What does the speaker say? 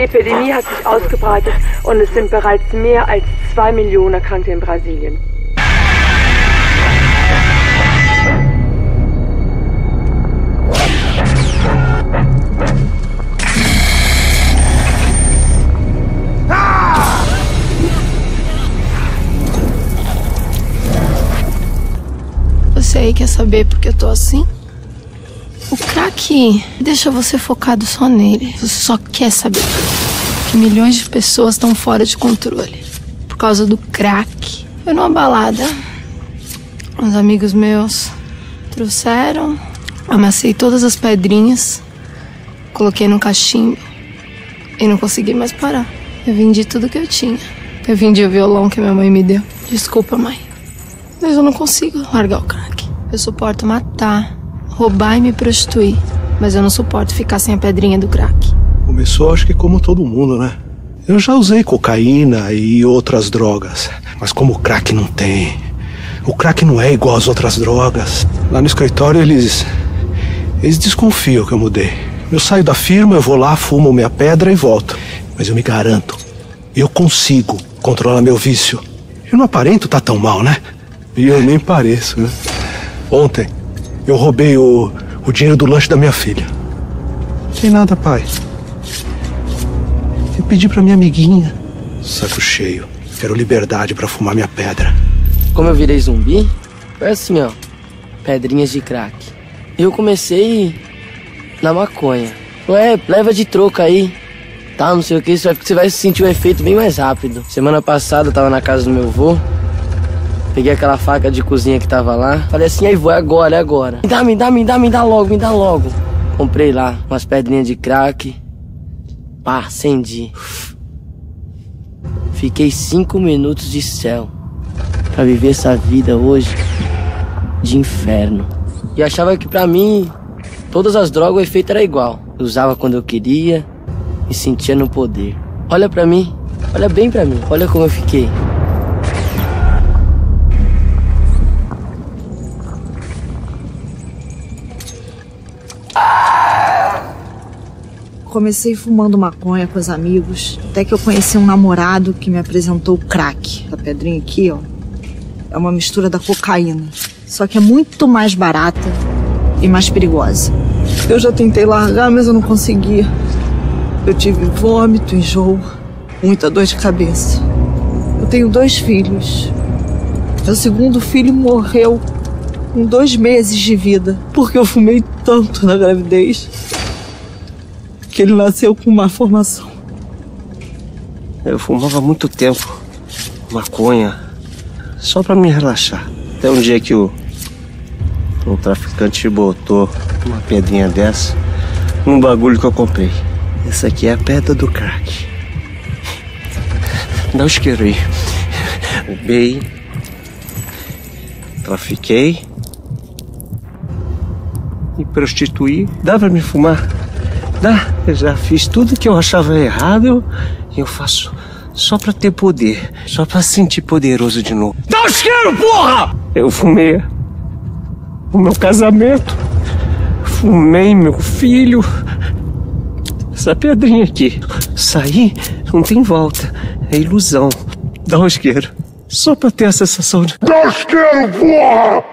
Die Epidemie hat sich ausgebreitet und es sind bereits mehr als 2 Millionen Erkrankte in Brasilien. Você aí quer saber por que eu tô assim? O crack deixa você focado só nele. Você só quer saber que milhões de pessoas estão fora de controle por causa do crack. Eu numa balada, uns amigos meus trouxeram, amassei todas as pedrinhas, coloquei no cachimbo e não consegui mais parar. Eu vendi tudo que eu tinha. Eu vendi o violão que minha mãe me deu. Desculpa, mãe, mas eu não consigo largar o crack. Eu suporto matar, roubar e me prostituir, mas eu não suporto ficar sem a pedrinha do crack. Começou, acho que como todo mundo, né? Eu já usei cocaína e outras drogas, mas como o crack não tem. O crack não é igual às outras drogas. Lá no escritório eles desconfiam que eu mudei. Eu saio da firma, eu vou lá, fumo minha pedra e volto. Mas eu me garanto, eu consigo controlar meu vício. Eu não aparento tá tão mal, né? E eu nem pareço, né? Ontem eu roubei o dinheiro do lanche da minha filha. Não tem nada, pai. Eu pedi pra minha amiguinha. Saco cheio. Quero liberdade pra fumar minha pedra. Como eu virei zumbi, foi assim, ó. Pedrinhas de crack. Eu comecei na maconha. Ué, leva de troco aí. Tá, não sei o que, você vai sentir o efeito bem mais rápido. Semana passada eu tava na casa do meu avô. Peguei aquela faca de cozinha que tava lá. Falei assim, aí vou, é agora. Me dá logo. Comprei lá umas pedrinhas de crack. Pá, acendi. Fiquei 5 minutos de céu pra viver essa vida hoje de inferno. E achava que pra mim todas as drogas o efeito era igual. Eu usava quando eu queria e sentia no poder. Olha pra mim, olha bem pra mim, olha como eu fiquei. Comecei fumando maconha com os amigos, até que eu conheci um namorado que me apresentou o crack. A pedrinha aqui, ó, é uma mistura da cocaína, só que é muito mais barata e mais perigosa. Eu já tentei largar, mas eu não conseguia. Eu tive vômito, enjoo, muita dor de cabeça. Eu tenho 2 filhos. Meu segundo filho morreu com 2 meses de vida, porque eu fumei tanto na gravidez que ele nasceu com uma formação. Eu fumava há muito tempo maconha, só pra me relaxar. Até um dia que o traficante botou uma pedrinha dessa num bagulho que eu comprei. Essa aqui é a pedra do crack. Dá um isqueiro aí. Roubei, trafiquei, me prostituí. Dá pra me fumar? Dá. Eu já fiz tudo que eu achava errado e eu faço só pra ter poder, só pra sentir poderoso de novo. Dá um isqueiro, porra! Eu fumei o meu casamento, fumei meu filho, essa pedrinha aqui. Sair não tem volta, é ilusão. Dá um isqueiro, só pra ter a sensação de... Dá um isqueiro, porra!